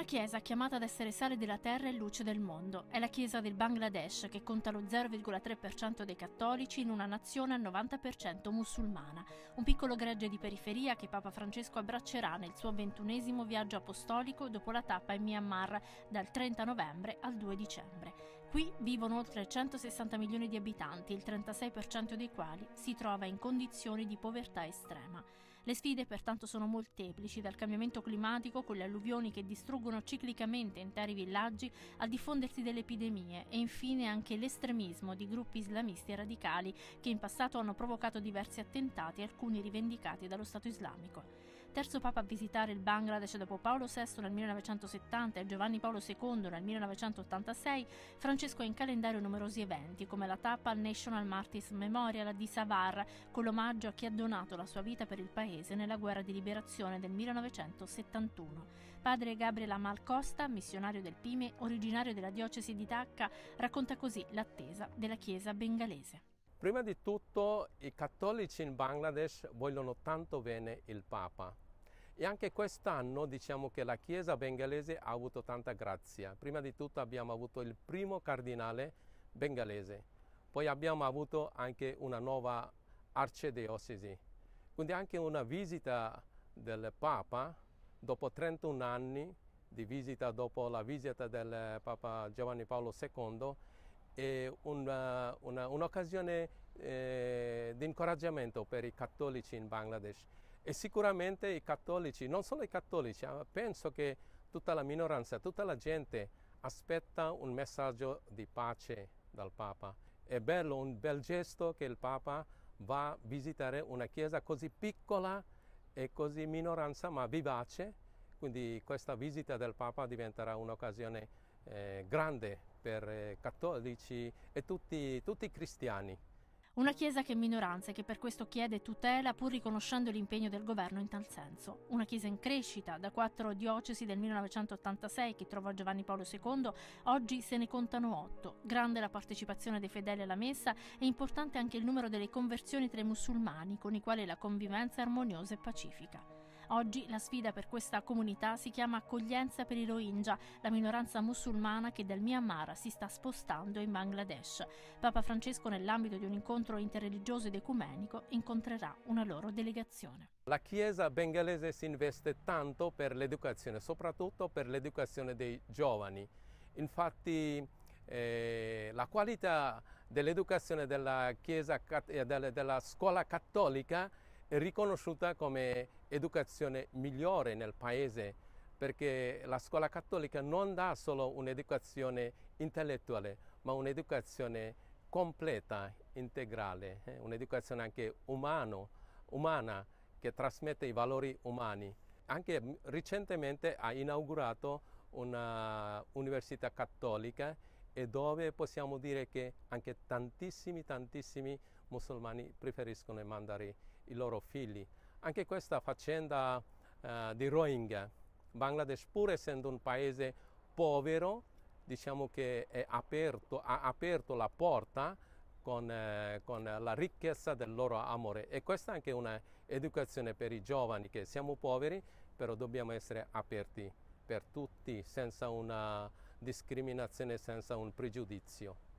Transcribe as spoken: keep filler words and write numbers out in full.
Una chiesa chiamata ad essere sale della terra e luce del mondo. È la chiesa del Bangladesh, che conta lo zero virgola tre per cento dei cattolici in una nazione al novanta per cento musulmana. Un piccolo gregge di periferia che Papa Francesco abbraccerà nel suo ventunesimo viaggio apostolico dopo la tappa in Myanmar dal trenta novembre al due dicembre. Qui vivono oltre centosessanta milioni di abitanti, il trentasei per cento dei quali si trova in condizioni di povertà estrema. Le sfide pertanto sono molteplici, dal cambiamento climatico con le alluvioni che distruggono ciclicamente interi villaggi al diffondersi delle epidemie e infine anche l'estremismo di gruppi islamisti radicali che in passato hanno provocato diversi attentati, alcuni rivendicati dallo Stato islamico. Terzo papa a visitare il Bangladesh dopo Paolo sesto nel millenovecentosettanta e Giovanni Paolo secondo nel millenovecentottantasei, Francesco ha in calendario numerosi eventi come la tappa al National Martyrs Memorial di Savar con l'omaggio a chi ha donato la sua vita per il paese nella guerra di liberazione del millenovecentosettantuno. Padre Gabriel Amal Costa, missionario del Pime, originario della diocesi di Dhaka, racconta così l'attesa della chiesa bengalese. Prima di tutto i cattolici in Bangladesh vogliono tanto bene il Papa e anche quest'anno diciamo che la Chiesa bengalese ha avuto tanta grazia. Prima di tutto abbiamo avuto il primo cardinale bengalese, poi abbiamo avuto anche una nuova arcidiocesi, quindi anche una visita del Papa dopo trentuno anni di visita, dopo la visita del Papa Giovanni Paolo secondo, è una, una, un'occasione eh, di incoraggiamento per i cattolici in Bangladesh e sicuramente i cattolici, non solo i cattolici, penso che tutta la minoranza, tutta la gente aspetta un messaggio di pace dal Papa. È bello, un bel gesto che il Papa va a visitare una chiesa così piccola e così minoranza ma vivace, quindi questa visita del Papa diventerà un'occasione eh, grande per eh, cattolici e tutti, tutti i cristiani. Una chiesa che è minoranza e che per questo chiede tutela pur riconoscendo l'impegno del governo in tal senso. Una chiesa in crescita, da quattro diocesi del millenovecentottantasei che trovò Giovanni Paolo secondo, oggi se ne contano otto. Grande la partecipazione dei fedeli alla messa e importante anche il numero delle conversioni tra i musulmani, con i quali la convivenza è armoniosa e pacifica. Oggi la sfida per questa comunità si chiama accoglienza per i Rohingya, la minoranza musulmana che dal Myanmar si sta spostando in Bangladesh. Papa Francesco, nell'ambito di un incontro interreligioso ed ecumenico, incontrerà una loro delegazione. La Chiesa bengalese si investe tanto per l'educazione, soprattutto per l'educazione dei giovani. Infatti eh, la qualità dell'educazione della Chiesa, della, della scuola cattolica è riconosciuta come educazione migliore nel paese, perché la scuola cattolica non dà solo un'educazione intellettuale, ma un'educazione completa, integrale, eh? un'educazione anche umano, umana, che trasmette i valori umani. Anche recentemente ha inaugurato una università cattolica e dove possiamo dire che anche tantissimi, tantissimi musulmani preferiscono mandare i loro figli. Anche questa faccenda uh, di Rohingya, Bangladesh, pur essendo un paese povero, diciamo che è aperto, ha aperto la porta con, eh, con la ricchezza del loro amore, e questa è anche un'educazione per i giovani, che siamo poveri, però dobbiamo essere aperti per tutti, senza una discriminazione, senza un pregiudizio.